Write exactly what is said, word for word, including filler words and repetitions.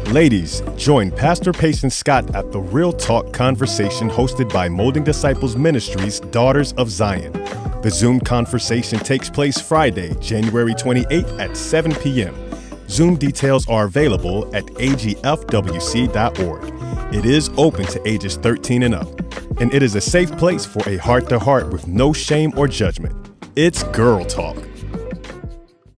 Ladies, join Pastor Payson Scott at the Real Talk conversation hosted by Molding Disciples Ministries, Daughters of Zion. The Zoom conversation takes place Friday, January twenty-eighth at seven p.m. Zoom details are available at a g f w c dot org. It is open to ages thirteen and up, and it is a safe place for a heart-to-heart with no shame or judgment. It's Girl Talk.